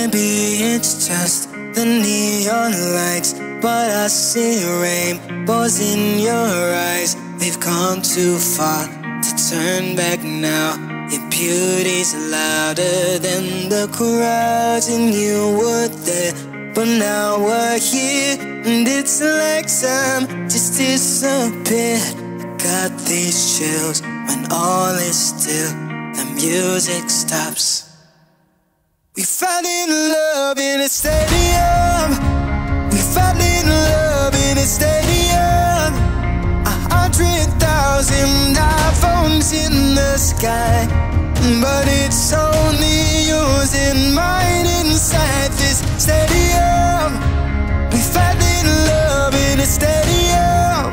maybe it's just the neon lights, but I see rainbows in your eyes. We've come too far to turn back now. Your beauty's louder than the crowds, and you were there, but now we're here, and it's like time just disappeared. I got these chills when all is still, the music stops. We fell in love in a stadium. We fell in love in a stadium. 100,000 iPhones in the sky, but it's only yours and mine inside this stadium. We fell in love in a stadium.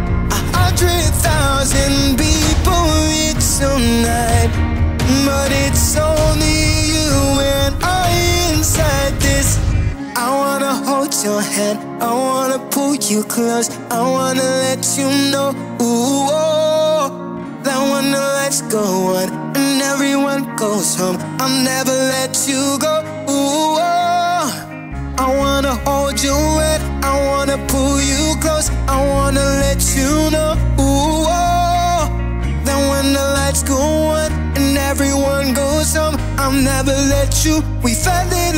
100,000 people reach tonight, but it's only you and I inside this. I wanna hold your hand, I wanna pull you close, I wanna let you know, ooh, oh, that when the lights go on and everyone goes home, I'll never let you go, ooh, oh. I wanna hold you and I wanna pull you close, I wanna let you know, ooh, oh, that when the lights go on and everyone goes home, I'll never let you. We fell in